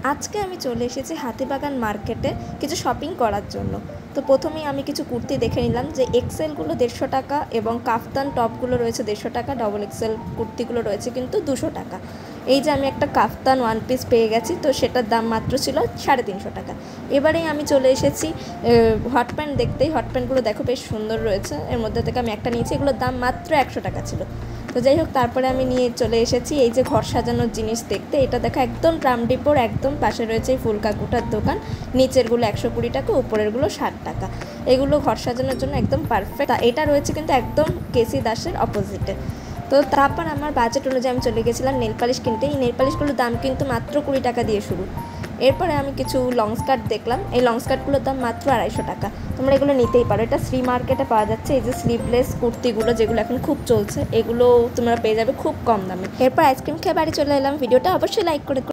আজকে আমি চলে এসেছি হাতিবাগান মার্কেটে কিছু শপিং করার জন্য। তো প্রথমেই আমি কিছু কুর্তি দেখে নিলাম যে এক্সেলগুলো 150 টাকা এবং কাফতান টপগুলো রয়েছে 150 টাকা, ডবল এক্সেল কুর্তিগুলো রয়েছে কিন্তু 200 টাকা। এই যে আমি একটা কাফতান ওয়ান পিস পেয়ে গেছি, তো সেটার দাম মাত্র ছিল 350 টাকা। এবারেই আমি চলে এসেছি হট প্যান্ট দেখতেই। হট প্যান্টগুলো দেখো বেশ সুন্দর রয়েছে, এর মধ্যে থেকে আমি একটা নিয়েছি, এগুলোর দাম মাত্র 100 টাকা ছিল। তো যাই হোক, তারপরে আমি নিয়ে চলে এসেছি এই যে ঘর সাজানোর জিনিস দেখতে। এটা দেখো একদম ট্রামডিপোর একদম পাশে রয়েছে এই ফুলকাকুটার দোকান। নিচেরগুলো 120 টাকা, উপরেরগুলো 60 টাকা। এগুলো ঘর সাজানোর জন্য একদম পারফেক্ট। এটা রয়েছে কিন্তু একদম কেসি দাসের অপোজিটে। তো তারপর আমার বাজেট অনুযায়ী আমি চলে গেছিলাম নেল পালিশ কিনতে। এই নেল পালিশগুলোর দাম কিন্তু মাত্র 20 টাকা দিয়ে শুরু। এরপরে আমি কিছু লং স্কার্ট দেখলাম। এই লং স্কার্টগুলোর দাম মাত্র 250 টাকা। তোমরা এগুলো নিতেই পারো, এটা শ্রী মার্কেটে পাওয়া যাচ্ছে। এই যে স্লিভলেস কুর্তিগুলো যেগুলো এখন খুব চলছে, এগুলো তোমরা পেয়ে যাবে খুব কম দামে। এরপর আইসক্রিম খেয়ে বাড়ি চলে এলাম। ভিডিওটা অবশ্যই লাইক করে